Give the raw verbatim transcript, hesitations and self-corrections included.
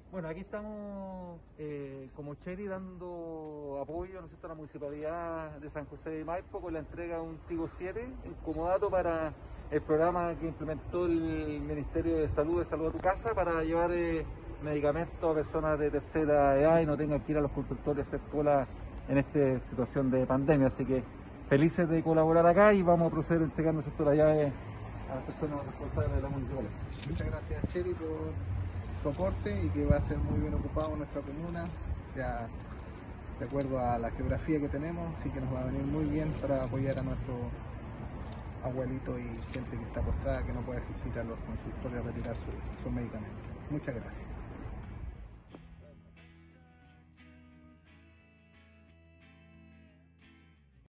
Bueno, aquí estamos eh, como Cherry dando apoyo, ¿no es cierto?, a la Municipalidad de San José de Maipo con la entrega de un Tigo siete en comodato para el programa que implementó el Ministerio de Salud, de Salud a tu Casa, para llevar eh, medicamentos a personas de tercera edad y no tengan que ir a los consultorios a hacer cola en esta situación de pandemia. Así que felices de colaborar acá y vamos a proceder a entregar, ¿no es cierto?, la llave a las personas responsables de la municipalidad. Muchas gracias, Cherry, por su aporte y que va a ser muy bien ocupado en nuestra comuna, ya de acuerdo a la geografía que tenemos, así que nos va a venir muy bien para apoyar a nuestros abuelitos y gente que está postrada, que no puede asistir a los consultorios a retirar sus su medicamentos. Muchas gracias.